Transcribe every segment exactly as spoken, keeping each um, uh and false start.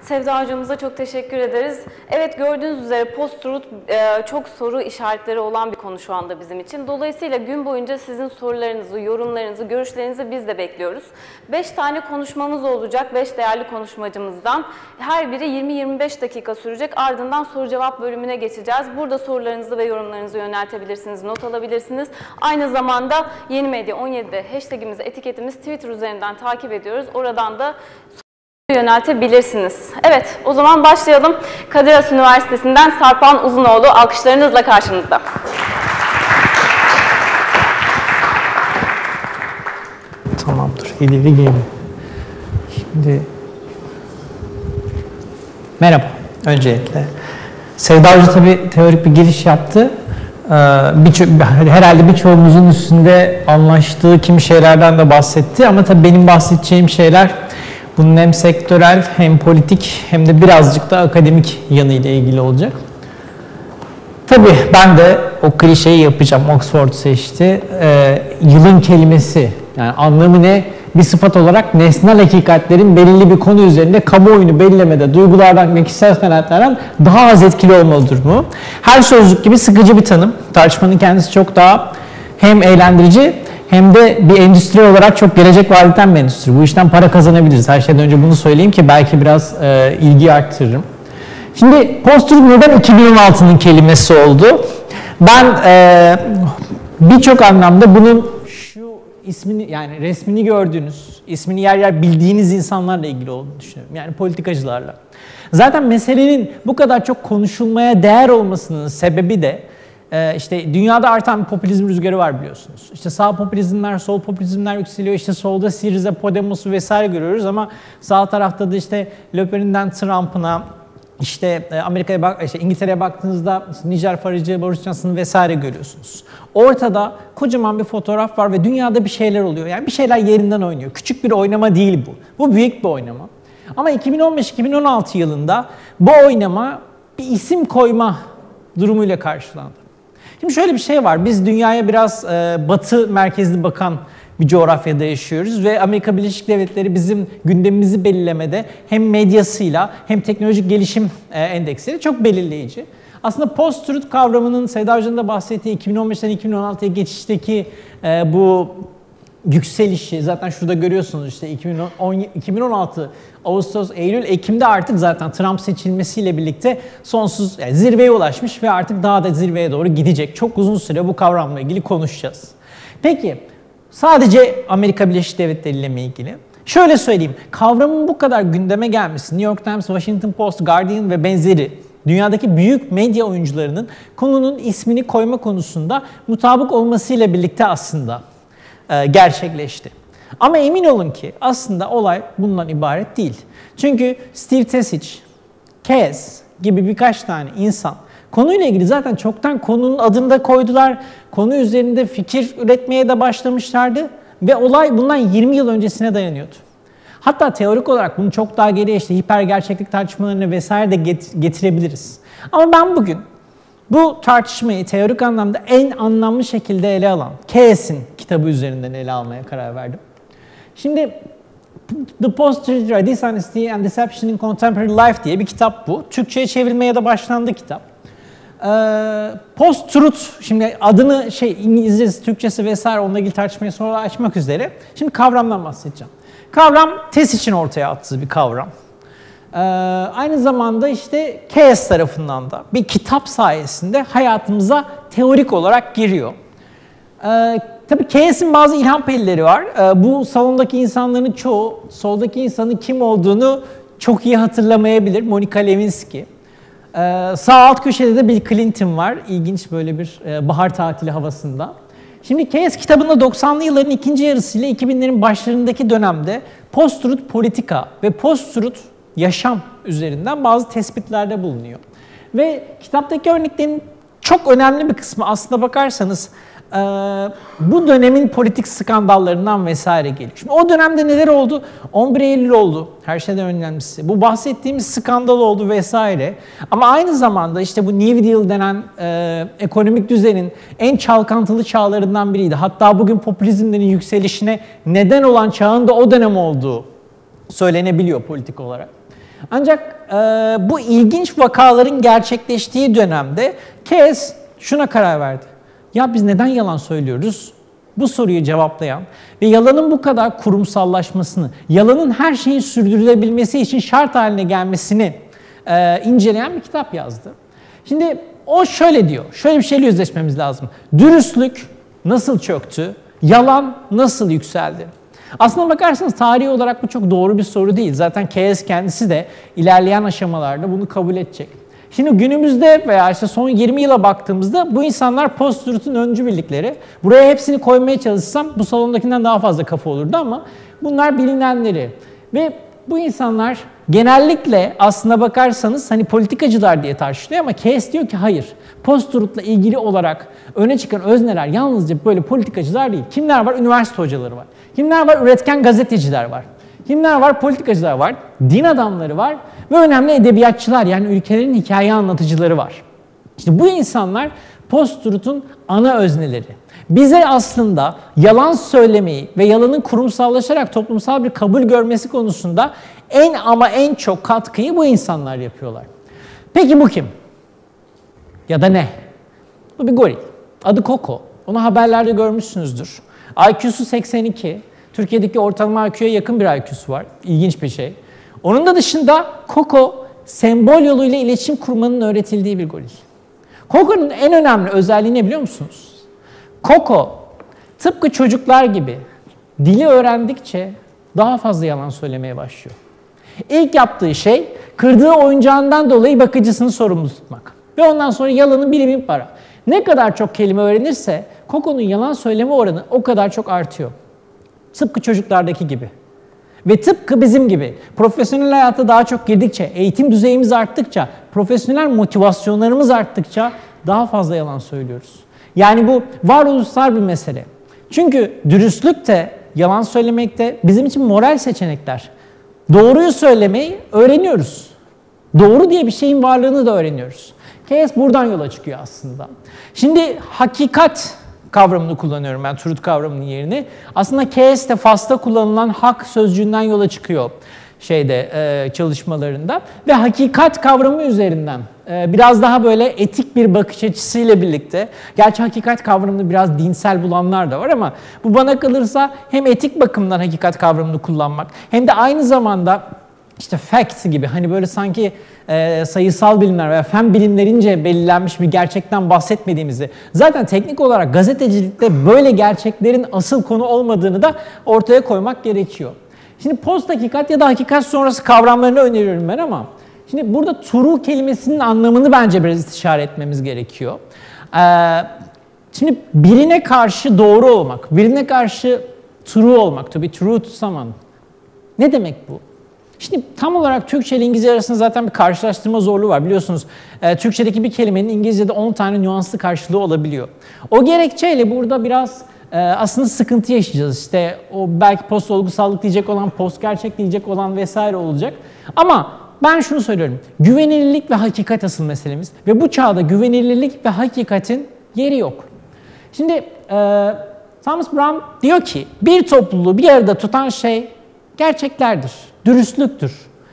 Sevda hocamıza çok teşekkür ederiz. Evet, gördüğünüz üzere post-truth e, çok soru işaretleri olan bir konu şu anda bizim için. Dolayısıyla gün boyunca sizin sorularınızı, yorumlarınızı, görüşlerinizi biz de bekliyoruz. beş tane konuşmamız olacak, beş değerli konuşmacımızdan. Her biri yirmi yirmi beş dakika sürecek. Ardından soru cevap bölümüne geçeceğiz. Burada sorularınızı ve yorumlarınızı yöneltebilirsiniz, not alabilirsiniz. Aynı zamanda Yeni Medya on yedide hashtagimiz, etiketimiz Twitter üzerinden takip ediyoruz. Oradan da yöneltebilirsiniz. Evet, o zaman başlayalım. Kadir Has Üniversitesi'nden Sarpan Uzunoğlu alkışlarınızla karşınızda. Tamamdır, ileri gelin. Şimdi merhaba öncelikle. Sevda Hoca tabii teorik bir giriş yaptı. Ee, bir, herhalde birçoğumuzun üstünde anlaştığı kimi şeylerden de bahsetti ama tabii benim bahsedeceğim şeyler bunun hem sektörel hem politik hem de birazcık da akademik yanıyla ilgili olacak. Tabii ben de o klişeyi yapacağım. Oxford seçti. Ee, yılın kelimesi, yani anlamı ne? Bir sıfat olarak nesnel hakikatlerin belirli bir konu üzerinde kamuoyunu belirlemede duygulardan ve kişisel kanaatlerden daha az etkili olmalıdır mu? Her sözlük gibi sıkıcı bir tanım. Tartışmanın kendisi çok daha hem eğlendirici hem de bir endüstri olarak çok gelecek vaat eden bir endüstri. Bu işten para kazanabiliriz. Her şeyden önce bunu söyleyeyim ki belki biraz e, ilgi arttırırım. Şimdi post-truth neden iki bin on altının kelimesi oldu? Ben e, birçok anlamda bunun şu ismini, yani resmini gördüğünüz, ismini yer yer bildiğiniz insanlarla ilgili olduğunu düşünüyorum. Yani politikacılarla. Zaten meselenin bu kadar çok konuşulmaya değer olmasının sebebi de İşte dünyada artan bir popülizm rüzgarı var biliyorsunuz. İşte sağ popülizmler, sol popülizmler yükseliyor. İşte solda Syriza, Podemos'u vesaire görüyoruz ama sağ tarafta da işte Le Pen'inden Trump'ına, işte Amerika'ya bak, işte İngiltere'ye baktığınızda işte Nijer Farage, Boris Johnson'ı vesaire görüyorsunuz. Ortada kocaman bir fotoğraf var ve dünyada bir şeyler oluyor. Yani bir şeyler yerinden oynuyor. Küçük bir oynama değil bu. Bu büyük bir oynama. Ama iki bin on beş iki bin on altı yılında bu oynama bir isim koyma durumuyla karşılandı. Şimdi şöyle bir şey var, biz dünyaya biraz e, batı merkezli bakan bir coğrafyada yaşıyoruz ve Amerika Birleşik Devletleri bizim gündemimizi belirlemede hem medyasıyla hem teknolojik gelişim e, endeksleri çok belirleyici. Aslında post-truth kavramının Sevda Hoca'nın da bahsettiği iki bin on beşten iki bin on altıya geçişteki e, bu yükselişi zaten şurada görüyorsunuz, işte iki bin on altı Ağustos, Eylül, Ekim'de artık zaten Trump seçilmesiyle birlikte sonsuz yani zirveye ulaşmış ve artık daha da zirveye doğru gidecek. Çok uzun süre bu kavramla ilgili konuşacağız. Peki sadece Amerika Birleşik Devletleri ile mi ilgili? Şöyle söyleyeyim, kavramın bu kadar gündeme gelmesi, New York Times, Washington Post, Guardian ve benzeri dünyadaki büyük medya oyuncularının konunun ismini koyma konusunda mutabık olmasıyla birlikte aslında gerçekleşti. Ama emin olun ki aslında olay bundan ibaret değil. Çünkü Steve Tesic, Kez gibi birkaç tane insan konuyla ilgili zaten çoktan konunun adını da koydular. Konu üzerinde fikir üretmeye de başlamışlardı ve olay bundan yirmi yıl öncesine dayanıyordu. Hatta teorik olarak bunu çok daha geriye işte hiper gerçeklik tartışmalarına vesaire de getirebiliriz. Ama ben bugün bu tartışmayı teorik anlamda en anlamlı şekilde ele alan Keyes'in kitabı üzerinden ele almaya karar verdim. Şimdi The Post-Truth, Dishonesty and Deception in Contemporary Life diye bir kitap bu. Türkçe'ye çevrilmeye de başlandı kitap. Ee, Post-Truth, şimdi adını şey İngilizcesi, Türkçesi vesaire onunla ilgili tartışmayı sonra açmak üzere. Şimdi kavramdan bahsedeceğim. Kavram Tesic'in ortaya attığı bir kavram. Ee, aynı zamanda işte Keyes tarafından da bir kitap sayesinde hayatımıza teorik olarak giriyor. Ee, tabii Keyes'in bazı ilham pelleri var. Ee, bu salondaki insanların çoğu soldaki insanın kim olduğunu çok iyi hatırlamayabilir. Monica Lewinsky. Ee, sağ alt köşede de Bill Clinton var. İlginç böyle bir e, bahar tatili havasında. Şimdi Keyes kitabında doksanlı yılların ikinci yarısıyla iki binlerin başlarındaki dönemde post-truth politika ve post-truth yaşam üzerinden bazı tespitlerde bulunuyor. Ve kitaptaki örneklerin çok önemli bir kısmı aslında bakarsanız e, bu dönemin politik skandallarından vesaire geliyor. Şimdi o dönemde neler oldu? on bir Eylül oldu. Her şeyden önemlisi. Bu bahsettiğimiz skandal oldu vesaire. Ama aynı zamanda işte bu New Deal denen e, ekonomik düzenin en çalkantılı çağlarından biriydi. Hatta bugün popülizmlerin yükselişine neden olan çağın da o dönem olduğu söylenebiliyor politik olarak. Ancak e, bu ilginç vakaların gerçekleştiği dönemde Keynes şuna karar verdi. Ya biz neden yalan söylüyoruz? Bu soruyu cevaplayan ve yalanın bu kadar kurumsallaşmasını, yalanın her şeyin sürdürülebilmesi için şart haline gelmesini e, inceleyen bir kitap yazdı. Şimdi o şöyle diyor, şöyle bir şeyle yüzleşmemiz lazım. Dürüstlük nasıl çöktü? Yalan nasıl yükseldi? Aslına bakarsanız tarihi olarak bu çok doğru bir soru değil. Zaten Keynes kendisi de ilerleyen aşamalarda bunu kabul edecek. Şimdi günümüzde veya işte son yirmi yıla baktığımızda bu insanlar post-truth'un öncü birlikleri. Buraya hepsini koymaya çalışsam bu salondakinden daha fazla kafa olurdu ama bunlar bilinenleri. Ve bu insanlar genellikle aslına bakarsanız hani politikacılar diye tartışılıyor ama Keynes diyor ki hayır. Post-truth'la ilgili olarak öne çıkan özneler yalnızca böyle politikacılar değil. Kimler var? Üniversite hocaları var. Kimler var? Üretken gazeteciler var. Kimler var? Politikacılar var. Din adamları var. Ve önemli edebiyatçılar yani ülkelerin hikaye anlatıcıları var. İşte bu insanlar post-truth'un ana özneleri. Bize aslında yalan söylemeyi ve yalanın kurumsallaşarak toplumsal bir kabul görmesi konusunda en ama en çok katkıyı bu insanlar yapıyorlar. Peki bu kim? Ya da ne? Bu bir goril. Adı Koko. Onu haberlerde görmüşsünüzdür. I Q'su seksen iki. Türkiye'deki ortalama I Q'ya yakın bir I Q'su var. İlginç bir şey. Onun da dışında Koko sembol yoluyla iletişim kurmanın öğretildiği bir goril. Koko'nun en önemli özelliği ne biliyor musunuz? Koko tıpkı çocuklar gibi dili öğrendikçe daha fazla yalan söylemeye başlıyor. İlk yaptığı şey kırdığı oyuncağından dolayı bakıcısını sorumlu tutmak. Ve ondan sonra yalanın biri bin para. Ne kadar çok kelime öğrenirse Koko'nun yalan söyleme oranı o kadar çok artıyor. Tıpkı çocuklardaki gibi. Ve tıpkı bizim gibi profesyonel hayata daha çok girdikçe, eğitim düzeyimiz arttıkça, profesyonel motivasyonlarımız arttıkça daha fazla yalan söylüyoruz. Yani bu varoluşsal bir mesele. Çünkü dürüstlük de, yalan söylemek de bizim için moral seçenekler. Doğruyu söylemeyi öğreniyoruz. Doğru diye bir şeyin varlığını da öğreniyoruz. Keynes buradan yola çıkıyor aslında. Şimdi hakikat kavramını kullanıyorum ben truth kavramının yerine. Aslında Keynes de Fas'ta kullanılan hak sözcüğünden yola çıkıyor şeyde e, çalışmalarında ve hakikat kavramı üzerinden e, biraz daha böyle etik bir bakış açısıyla birlikte, gerçi hakikat kavramını biraz dinsel bulanlar da var ama bu bana kalırsa hem etik bakımdan hakikat kavramını kullanmak hem de aynı zamanda işte fact gibi hani böyle sanki e, sayısal bilimler veya fen bilimlerince belirlenmiş bir gerçekten bahsetmediğimizi, zaten teknik olarak gazetecilikte böyle gerçeklerin asıl konu olmadığını da ortaya koymak gerekiyor. Şimdi post hakikat ya da hakikat sonrası kavramlarını öneriyorum ben ama şimdi burada true kelimesinin anlamını bence biraz istişare etmemiz gerekiyor. Ee, şimdi birine karşı doğru olmak, birine karşı true olmak, to be true to someone. Ne demek bu? Şimdi tam olarak Türkçe ile İngilizce arasında zaten bir karşılaştırma zorluğu var. Biliyorsunuz e, Türkçedeki bir kelimenin İngilizce'de on tane nüanslı karşılığı olabiliyor. O gerekçeyle burada biraz e, aslında sıkıntı yaşayacağız. İşte o belki post olgusallık diyecek olan, post gerçek diyecek olan vesaire olacak. Ama ben şunu söylüyorum. Güvenilirlik ve hakikat asıl meselemiz. Ve bu çağda güvenilirlik ve hakikatin yeri yok. Şimdi e, Thomas Brown diyor ki bir topluluğu bir arada tutan şey gerçeklerdir, dürüstlüktür.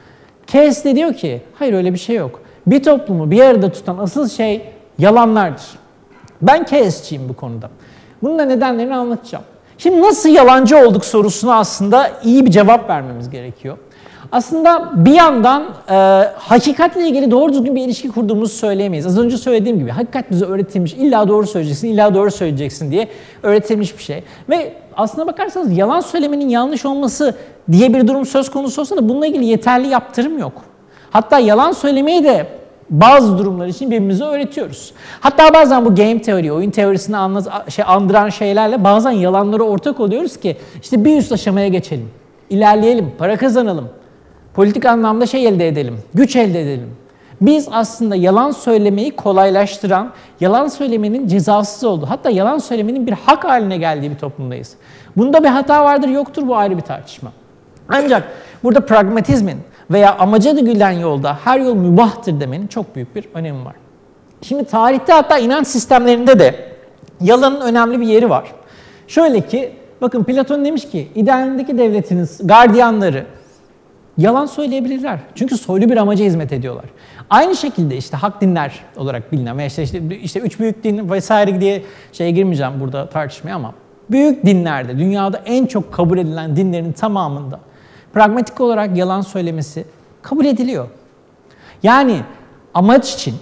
Keynes de diyor ki hayır öyle bir şey yok. Bir toplumu bir arada tutan asıl şey yalanlardır. Ben Keynesçiyim bu konuda. Bunun da nedenlerini anlatacağım. Şimdi nasıl yalancı olduk sorusuna aslında iyi bir cevap vermemiz gerekiyor. Aslında bir yandan e, hakikatle ilgili doğru düzgün bir ilişki kurduğumuzu söyleyemeyiz. Az önce söylediğim gibi hakikat bize öğretilmiş, illa doğru söyleyeceksin, illa doğru söyleyeceksin diye öğretilmiş bir şey. Ve aslına bakarsanız yalan söylemenin yanlış olması diye bir durum söz konusu olsa da bununla ilgili yeterli yaptırım yok. Hatta yalan söylemeyi de bazı durumlar için birbirimize öğretiyoruz. Hatta bazen bu game teori, oyun teorisini anlat, şey, andıran şeylerle bazen yalanlara ortak oluyoruz ki işte bir üst aşamaya geçelim, ilerleyelim, para kazanalım. Politik anlamda şey elde edelim, güç elde edelim. Biz aslında yalan söylemeyi kolaylaştıran, yalan söylemenin cezasız olduğu, hatta yalan söylemenin bir hak haline geldiği bir toplumdayız. Bunda bir hata vardır, yoktur, bu ayrı bir tartışma. Ancak burada pragmatizmin veya amaca gülen yolda her yol mübahtır demenin çok büyük bir önemi var. Şimdi tarihte hatta inanç sistemlerinde de yalanın önemli bir yeri var. Şöyle ki, bakın Platon demiş ki, idealindeki devletiniz gardiyanları, yalan söyleyebilirler. Çünkü soylu bir amaca hizmet ediyorlar. Aynı şekilde işte hak dinler olarak bilinen veya işte, işte, işte üç büyük din vesaire diye şeye girmeyeceğim burada tartışmaya ama büyük dinlerde, dünyada en çok kabul edilen dinlerin tamamında pragmatik olarak yalan söylemesi kabul ediliyor. Yani amaç için,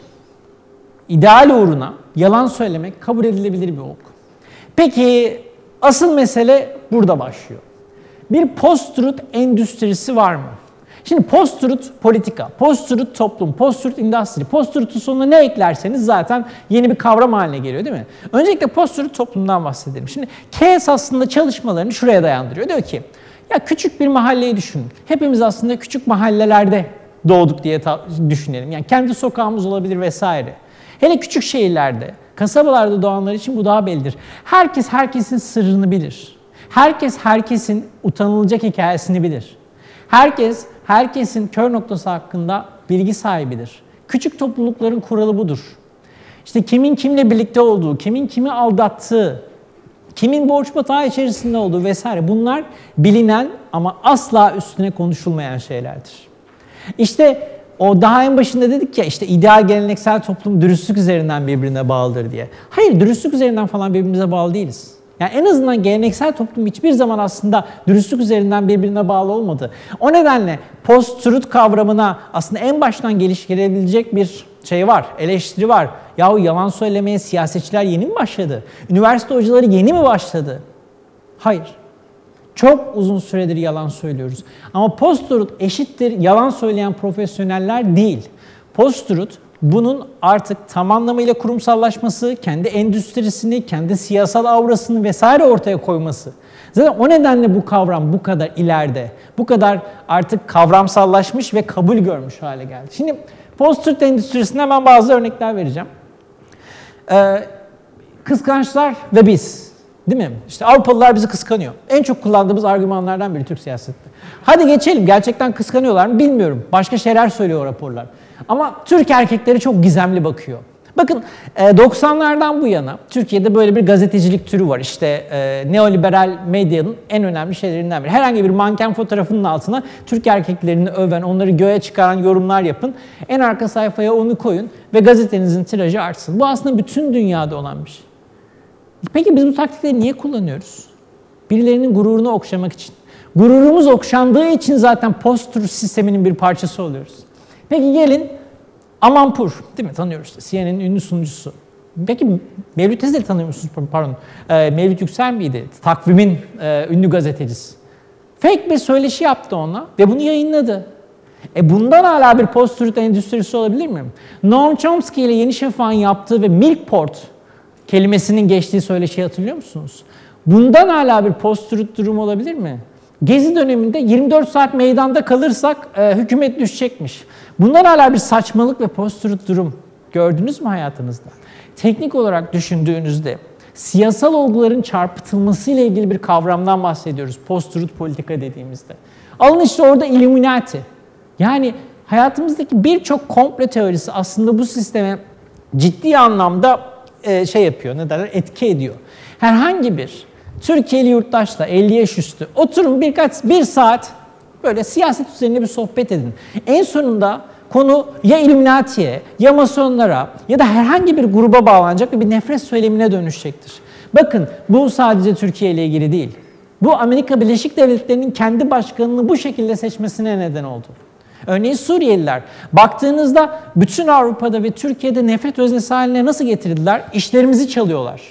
ideal uğruna yalan söylemek kabul edilebilir bir olgu. Peki asıl mesele burada başlıyor. Bir post-truth endüstrisi var mı? Şimdi post-truth politika, post-truth toplum, post-truth industry, post-truth'un sonuna ne eklerseniz zaten yeni bir kavram haline geliyor değil mi? Öncelikle post-truth toplumdan bahsedelim. Şimdi Keynes aslında çalışmalarını şuraya dayandırıyor. Diyor ki ya küçük bir mahalleyi düşünün. Hepimiz aslında küçük mahallelerde doğduk diye düşünelim. Yani kendi sokağımız olabilir vesaire. Hele küçük şehirlerde, kasabalarda doğanlar için bu daha bellidir. Herkes herkesin sırrını bilir. Herkes herkesin utanılacak hikayesini bilir. Herkes herkesin kör noktası hakkında bilgi sahibidir. Küçük toplulukların kuralı budur. İşte kimin kimle birlikte olduğu, kimin kimi aldattığı, kimin borç batağı içerisinde olduğu vesaire bunlar bilinen ama asla üstüne konuşulmayan şeylerdir. İşte o daha en başında dedik ya işte ideal geleneksel toplum dürüstlük üzerinden birbirine bağlıdır diye. Hayır, dürüstlük üzerinden falan birbirimize bağlı değiliz. Yani en azından geleneksel toplum hiçbir zaman aslında dürüstlük üzerinden birbirine bağlı olmadı. O nedenle post-truth kavramına aslında en baştan geliştirilebilecek bir şey var, eleştiri var. Yahu yalan söylemeye siyasetçiler yeni mi başladı? Üniversite hocaları yeni mi başladı? Hayır. Çok uzun süredir yalan söylüyoruz. Ama post-truth eşittir yalan söyleyen profesyoneller değil. Post-truth bunun artık tam anlamıyla kurumsallaşması, kendi endüstrisini, kendi siyasal aurasını vesaire ortaya koyması. Zaten o nedenle bu kavram bu kadar ileride, bu kadar artık kavramsallaşmış ve kabul görmüş hale geldi. Şimdi post-truth endüstrisinden ben bazı örnekler vereceğim. Ee, kıskançlar ve biz. Değil mi? İşte Avrupalılar bizi kıskanıyor. En çok kullandığımız argümanlardan biri Türk siyasette. Hadi geçelim. Gerçekten kıskanıyorlar mı bilmiyorum. Başka şeyler söylüyor raporlar. Ama Türk erkekleri çok gizemli bakıyor. Bakın doksanlardan bu yana Türkiye'de böyle bir gazetecilik türü var. İşte e, neoliberal medyanın en önemli şeylerinden biri. Herhangi bir manken fotoğrafının altına Türk erkeklerini öven, onları göğe çıkaran yorumlar yapın. En arka sayfaya onu koyun ve gazetenizin tirajı artsın. Bu aslında bütün dünyada olan bir şey. Peki biz bu taktikleri niye kullanıyoruz? Birilerinin gururunu okşamak için. Gururumuz okşandığı için zaten post-truth sisteminin bir parçası oluyoruz. Peki gelin Amanpour, değil mi? Tanıyoruz. C N N'in ünlü sunucusu. Peki Mevlüt Tezer'i tanıyor musunuz? Pardon. E, Mevlüt Yüksel miydi? Takvim'in e, ünlü gazetecisi. Fake bir söyleşi yaptı ona ve bunu yayınladı. E bundan hala bir post-truth endüstrisi olabilir mi? Noam Chomsky ile Yeni Şafak'ın yaptığı ve Milkport kelimesinin geçtiği söyleşiyi hatırlıyor musunuz? Bundan hala bir post-truth durumu olabilir mi? Gezi döneminde yirmi dört saat meydanda kalırsak e, hükümet düşecekmiş. Bundan hala bir saçmalık ve post-truth durum gördünüz mü hayatınızda? Teknik olarak düşündüğünüzde siyasal olguların çarpıtılmasıyla ilgili bir kavramdan bahsediyoruz post-truth politika dediğimizde. Alın işte orada Illuminati. Yani hayatımızdaki birçok komplo teorisi aslında bu sisteme ciddi anlamda e, şey yapıyor, ne derler, etki ediyor. Herhangi bir Türkiye'li yurttaşla elli yaş üstü oturun birkaç bir saat böyle siyaset üzerine bir sohbet edin. En sonunda konu ya Illuminati'ye ya Masonlara ya da herhangi bir gruba bağlanacak ve bir nefret söylemine dönüşecektir. Bakın bu sadece Türkiye ile ilgili değil. Bu Amerika Birleşik Devletleri'nin kendi başkanını bu şekilde seçmesine neden oldu. Örneğin Suriyeliler. Baktığınızda bütün Avrupa'da ve Türkiye'de nefret öznesi haline nasıl getirdiler? İşlerimizi çalıyorlar.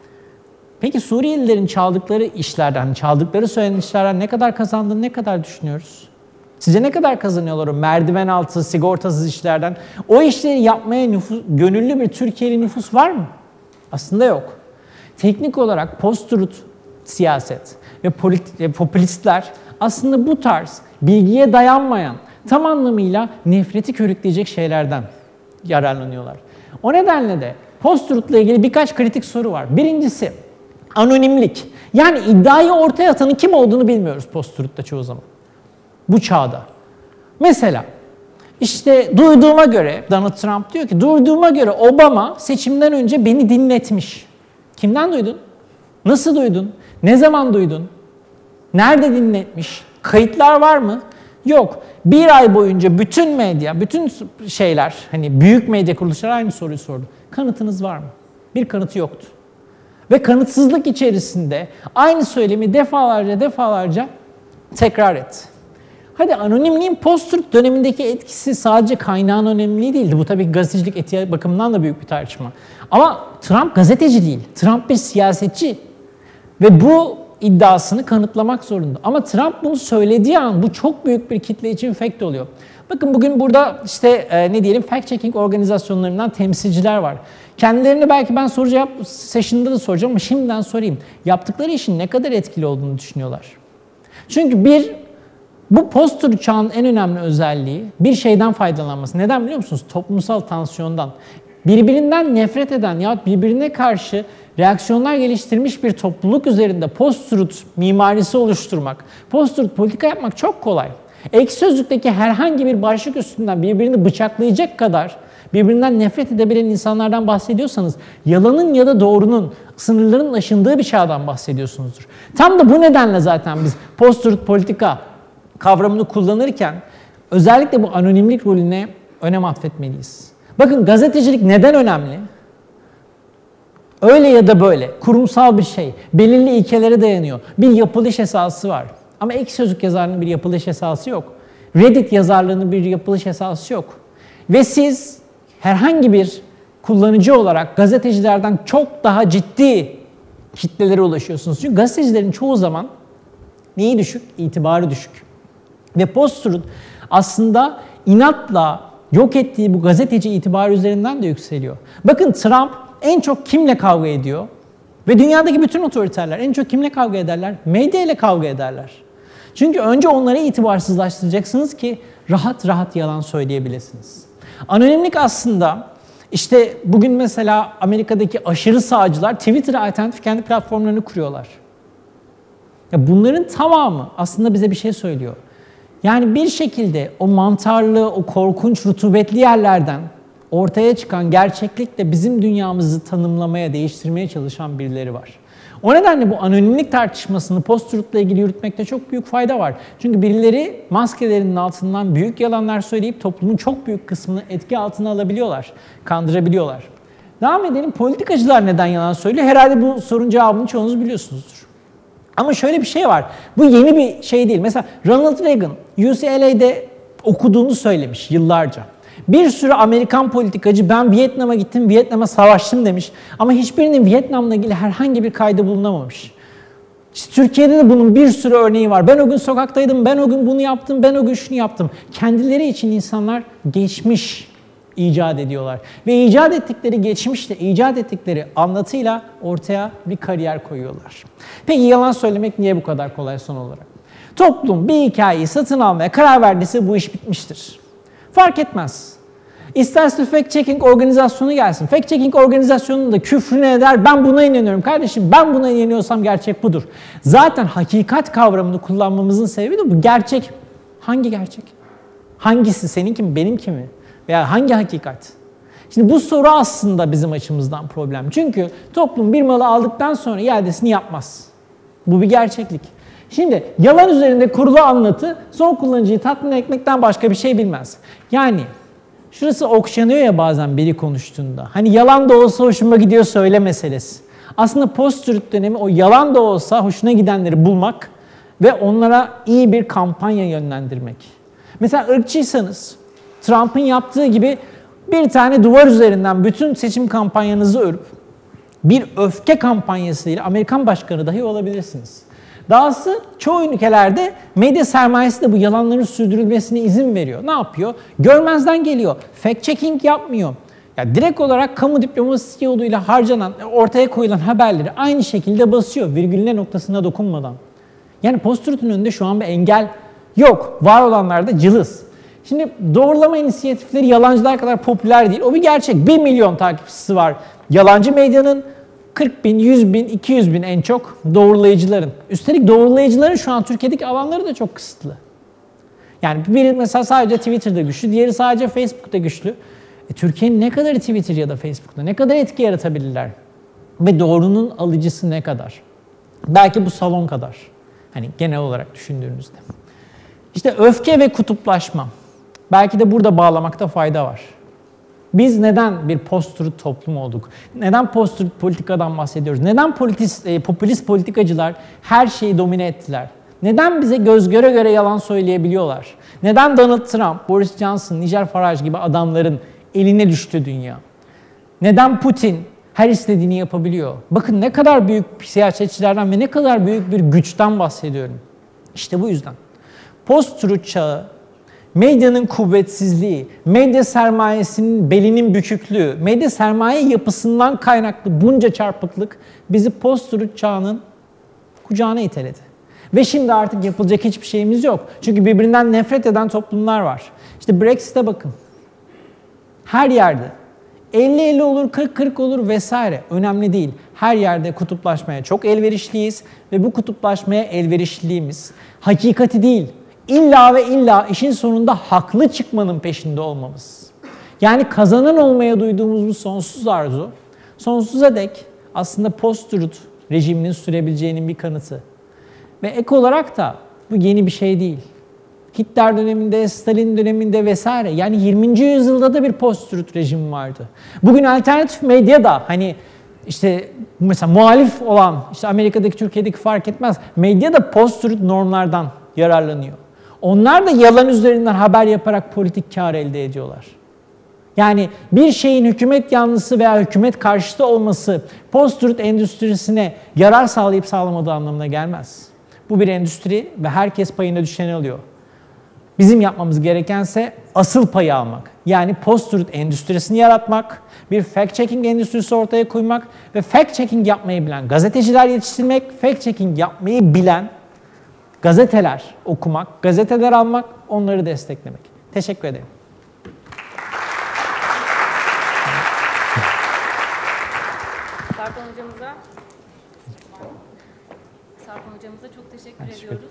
Peki Suriyelilerin çaldıkları işlerden, çaldıkları söylenen işlerden ne kadar kazandığını ne kadar düşünüyoruz? Sizce ne kadar kazanıyorlar o merdiven altı, sigortasız işlerden? O işleri yapmaya nüfus, gönüllü bir Türkiye'li nüfus var mı? Aslında yok. Teknik olarak post-truth siyaset ve popülistler aslında bu tarz bilgiye dayanmayan, tam anlamıyla nefreti körükleyecek şeylerden yararlanıyorlar. O nedenle de post-truth'la ilgili birkaç kritik soru var. Birincisi, anonimlik. Yani iddiayı ortaya atanın kim olduğunu bilmiyoruz post-truth'ta çoğu zaman. Bu çağda. Mesela işte duyduğuma göre Donald Trump diyor ki duyduğuma göre Obama seçimden önce beni dinletmiş. Kimden duydun? Nasıl duydun? Ne zaman duydun? Nerede dinletmiş? Kayıtlar var mı? Yok. Bir ay boyunca bütün medya, bütün şeyler, hani büyük medya kuruluşları aynı soruyu sordu. Kanıtınız var mı? Bir kanıtı yoktu. Ve kanıtsızlık içerisinde aynı söylemi defalarca defalarca tekrar etti. Hadi anonimliğin post-truth dönemindeki etkisi sadece kaynağın önemli değildi. Bu tabii gazetecilik etiği bakımından da büyük bir tartışma. Ama Trump gazeteci değil. Trump bir siyasetçi. Ve bu iddiasını kanıtlamak zorunda. Ama Trump bunu söylediği an bu çok büyük bir kitle için fact oluyor. Bakın bugün burada işte e, ne diyelim fact-checking organizasyonlarından temsilciler var. Kendilerine belki ben soru cevap session'da da soracağım ama şimdiden sorayım. Yaptıkları işin ne kadar etkili olduğunu düşünüyorlar. Çünkü bir, bu post-truth çağın en önemli özelliği bir şeyden faydalanması. Neden biliyor musunuz? Toplumsal tansiyondan. Birbirinden nefret eden yahut birbirine karşı reaksiyonlar geliştirmiş bir topluluk üzerinde post-truth mimarisi oluşturmak, post-truth politika yapmak çok kolay. Ekşi Sözlük'teki herhangi bir başlık üstünden birbirini bıçaklayacak kadar birbirinden nefret edebilen insanlardan bahsediyorsanız yalanın ya da doğrunun sınırlarının aşındığı bir çağdan bahsediyorsunuzdur. Tam da bu nedenle zaten biz post-truth politika kavramını kullanırken özellikle bu anonimlik rolüne önem atfetmeliyiz. Bakın gazetecilik neden önemli? Öyle ya da böyle kurumsal bir şey, belirli ilkelere dayanıyor. Bir yapılış esası var. Ama Ekşi Sözlük yazarlığının bir yapılış esası yok. Reddit yazarlığının bir yapılış esası yok. Ve siz herhangi bir kullanıcı olarak gazetecilerden çok daha ciddi kitlelere ulaşıyorsunuz. Çünkü gazetecilerin çoğu zaman neyi düşük? İtibarı düşük. Ve post-truth aslında inatla yok ettiği bu gazeteci itibarı üzerinden de yükseliyor. Bakın Trump en çok kimle kavga ediyor? Ve dünyadaki bütün otoriterler en çok kimle kavga ederler? Medya ile kavga ederler. Çünkü önce onları itibarsızlaştıracaksınız ki rahat rahat yalan söyleyebilirsiniz. Anonimlik aslında işte bugün mesela Amerika'daki aşırı sağcılar Twitter'a alternatif kendi platformlarını kuruyorlar. Ya bunların tamamı aslında bize bir şey söylüyor. Yani bir şekilde o mantarlı, o korkunç, rutubetli yerlerden ortaya çıkan gerçeklikle bizim dünyamızı tanımlamaya, değiştirmeye çalışan birileri var. O nedenle bu anonimlik tartışmasını post-truth'la ilgili yürütmekte çok büyük fayda var. Çünkü birileri maskelerinin altından büyük yalanlar söyleyip toplumun çok büyük kısmını etki altına alabiliyorlar, kandırabiliyorlar. Devam edelim. Politikacılar neden yalan söylüyor? Herhalde bu sorunun cevabını çoğunuz biliyorsunuzdur. Ama şöyle bir şey var. Bu yeni bir şey değil. Mesela Ronald Reagan U C L A'de okuduğunu söylemiş yıllarca. Bir sürü Amerikan politikacı ben Vietnam'a gittim, Vietnam'a savaştım demiş. Ama hiçbirinin Vietnam'la ilgili herhangi bir kaydı bulunamamış. İşte Türkiye'de de bunun bir sürü örneği var. Ben o gün sokaktaydım, ben o gün bunu yaptım, ben o gün şunu yaptım. Kendileri için insanlar geçmiş icat ediyorlar. Ve icat ettikleri geçmişte, icat ettikleri anlatıyla ortaya bir kariyer koyuyorlar. Peki yalan söylemek niye bu kadar kolay son olarak? Toplum bir hikayeyi satın almaya karar verdiyse bu iş bitmiştir. Fark etmez. İsterse fact-checking organizasyonu gelsin. Fact-checking organizasyonunun da küfrünü eder. Ben buna inanıyorum kardeşim. Ben buna inanıyorsam gerçek budur. Zaten hakikat kavramını kullanmamızın sebebi de bu. Gerçek. Hangi gerçek? Hangisi? Seninki mi? Benimki mi? Veya hangi hakikat? Şimdi bu soru aslında bizim açımızdan problem. Çünkü toplum bir malı aldıktan sonra iadesini yapmaz. Bu bir gerçeklik. Şimdi yalan üzerinde kurulu anlatı son kullanıcıyı tatmin etmekten başka bir şey bilmez. Yani şurası okşanıyor ya bazen biri konuştuğunda. Hani yalan da olsa hoşuma gidiyor söyle meselesi. Aslında post-truth dönemi o yalan da olsa hoşuna gidenleri bulmak ve onlara iyi bir kampanya yönlendirmek. Mesela ırkçıysanız Trump'ın yaptığı gibi bir tane duvar üzerinden bütün seçim kampanyanızı örüp bir öfke kampanyasıyla Amerikan başkanı dahi olabilirsiniz. Dahası çoğu ülkelerde medya sermayesi de bu yalanların sürdürülmesine izin veriyor. Ne yapıyor? Görmezden geliyor. Fact-checking yapmıyor. Ya direkt olarak kamu diplomasisi yoluyla harcanan, ortaya koyulan haberleri aynı şekilde basıyor. Virgülüne noktasına dokunmadan. Yani post-truth'un önünde şu an bir engel yok. Var olanlar da cılız. Şimdi doğrulama inisiyatifleri yalancılar kadar popüler değil. O bir gerçek. bir milyon takipçisi var yalancı medyanın. kırk bin, yüz bin, iki yüz bin en çok doğrulayıcıların. Üstelik doğrulayıcıların şu an Türkiye'deki alanları da çok kısıtlı. Yani biri mesela sadece Twitter'da güçlü, diğeri sadece Facebook'ta güçlü. E, Türkiye'nin ne kadar Twitter ya da Facebook'ta ne kadar etki yaratabilirler? Ve doğrunun alıcısı ne kadar? Belki bu salon kadar. Hani genel olarak düşündüğünüzde. İşte öfke ve kutuplaşma. Belki de burada bağlamakta fayda var. Biz neden bir post-truth toplum olduk? Neden post-truth politikadan bahsediyoruz? Neden politist, e, popülist politikacılar her şeyi domine ettiler? Neden bize göz göre göre yalan söyleyebiliyorlar? Neden Donald Trump, Boris Johnson, Nigel Farage gibi adamların eline düştü dünya? Neden Putin her istediğini yapabiliyor? Bakın ne kadar büyük siyasetçilerden ve ne kadar büyük bir güçten bahsediyorum. İşte bu yüzden. Post-truth çağı, medyanın kuvvetsizliği, medya sermayesinin belinin büküklüğü, medya sermaye yapısından kaynaklı bunca çarpıklık bizi post-truth çağının kucağına iteledi. Ve şimdi artık yapılacak hiçbir şeyimiz yok. Çünkü birbirinden nefret eden toplumlar var. İşte Brexit'e bakın. Her yerde. elli elli olur, kırk kırk olur vesaire. Önemli değil. Her yerde kutuplaşmaya çok elverişliyiz ve bu kutuplaşmaya elverişliliğimiz hakikati değil, İlla ve illa işin sonunda haklı çıkmanın peşinde olmamız. Yani kazanan olmaya duyduğumuz bu sonsuz arzu, sonsuza dek aslında post-truth rejiminin sürebileceğinin bir kanıtı. Ve ek olarak da bu yeni bir şey değil. Hitler döneminde, Stalin döneminde vesaire, yani yirminci yüzyılda da bir post-truth rejim vardı. Bugün alternatif medya da hani işte mesela muhalif olan, işte Amerika'daki, Türkiye'deki fark etmez, medya da post-truth normlardan yararlanıyor. Onlar da yalan üzerinden haber yaparak politik kar elde ediyorlar. Yani bir şeyin hükümet yanlısı veya hükümet karşıtı olması post-truth endüstrisine yarar sağlayıp sağlamadığı anlamına gelmez. Bu bir endüstri ve herkes payına düşeni alıyor. Bizim yapmamız gerekense asıl payı almak. Yani post-truth endüstrisini yaratmak, bir fact-checking endüstrisi ortaya koymak ve fact-checking yapmayı bilen gazeteciler yetiştirmek, fact-checking yapmayı bilen gazeteler okumak, gazeteler almak, onları desteklemek. Teşekkür ederim. Sarpan hocamıza Sarpan hocamıza çok teşekkür Teşekkür ediyoruz.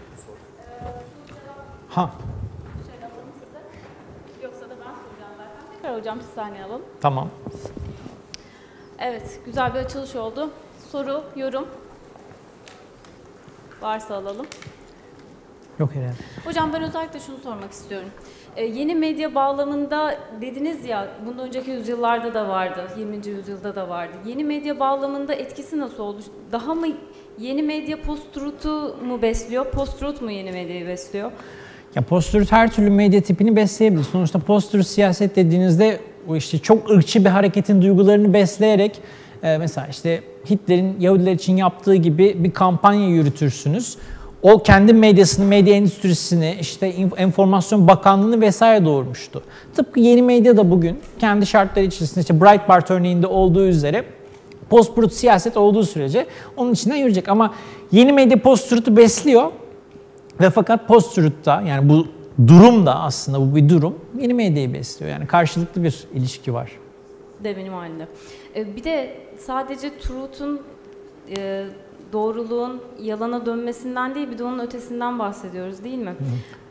Ha. Şöyle alalım size. Yoksa da ben soracağım zaten. Tekrar hocam bir saniye alalım. Tamam. Evet, güzel bir açılış oldu. Soru, yorum varsa alalım. Yok herhalde. Hocam ben özellikle şunu sormak istiyorum. Ee, yeni medya bağlamında dediniz ya, bundan önceki yüzyıllarda da vardı, yirminci yüzyılda da vardı. Yeni medya bağlamında etkisi nasıl oldu? Daha mı yeni medya post-truth'u mu besliyor, post-truth mu yeni medyayı besliyor? Ya post-truth her türlü medya tipini besleyebilir. Sonuçta post-truth siyaset dediğinizde o işte çok ırkçı bir hareketin duygularını besleyerek e, mesela işte Hitler'in Yahudiler için yaptığı gibi bir kampanya yürütürsünüz. O kendi medyasını, medya endüstrisini, işte enformasyon bakanlığını vesaire doğurmuştu. Tıpkı yeni medya da bugün kendi şartları içerisinde işte Breitbart örneğinde olduğu üzere post-truth siyaset olduğu sürece onun içinden yürüyecek. Ama yeni medya post-truth'u besliyor ve fakat post-truth'ta, yani bu durum da aslında bu bir durum, yeni medyayı besliyor. Yani karşılıklı bir ilişki var. Devinim halinde. Ee, bir de sadece truth'un e, doğruluğun yalana dönmesinden değil, bir de onun ötesinden bahsediyoruz değil mi? Hı hı.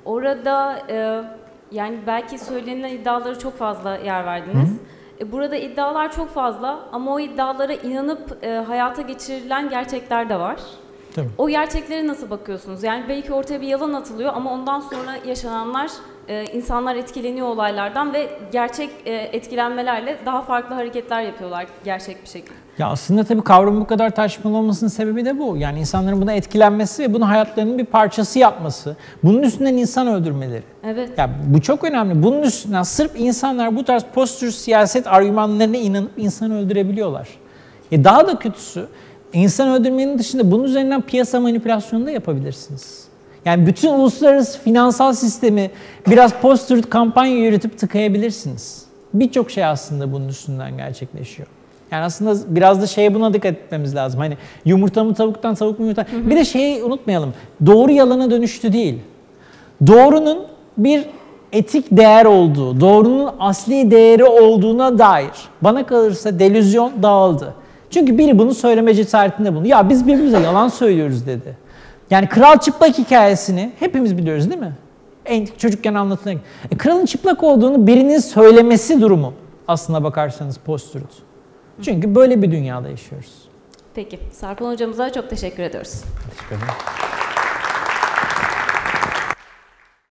Orada e, yani belki söylenilen iddiaları çok fazla yer verdiniz. Hı hı. E, burada iddialar çok fazla ama o iddialara inanıp e, hayata geçirilen gerçekler de var. Tabii. O gerçeklere nasıl bakıyorsunuz? Yani belki ortaya bir yalan atılıyor ama ondan sonra yaşananlar, e, insanlar etkileniyor olaylardan ve gerçek e, etkilenmelerle daha farklı hareketler yapıyorlar gerçek bir şekilde. Ya aslında tabii kavramın bu kadar tartışmalı olmasının sebebi de bu. Yani insanların buna etkilenmesi ve bunu hayatlarının bir parçası yapması. Bunun üstünden insan öldürmeleri. Evet. Ya bu çok önemli. Bunun üstünden sırf insanlar bu tarz post-truth siyaset argümanlarına inanıp insanı öldürebiliyorlar. E daha da kötüsü, İnsan öldürmenin dışında bunun üzerinden piyasa manipülasyonu da yapabilirsiniz. Yani bütün uluslararası finansal sistemi biraz post-truth kampanya yürütüp tıkayabilirsiniz. Birçok şey aslında bunun üstünden gerçekleşiyor. Yani aslında biraz da şeye buna dikkat etmemiz lazım. Hani yumurta mı tavuktan, tavuk mu yumurta? Hı hı. Bir de şeyi unutmayalım. Doğru yalana dönüştü değil. Doğrunun bir etik değer olduğu, doğrunun asli değeri olduğuna dair bana kalırsa delüzyon dağıldı. Çünkü biri bunu söyleme cesaretinde bulundu. Ya biz birbirimize yalan söylüyoruz dedi. Yani kral çıplak hikayesini hepimiz biliyoruz değil mi? En çocukken anlatılan. E, kralın çıplak olduğunu birinin söylemesi durumu aslına bakarsanız post-truth. Çünkü böyle bir dünyada yaşıyoruz. Peki. Sarpan hocamıza çok teşekkür ediyoruz. Teşekkür ederim.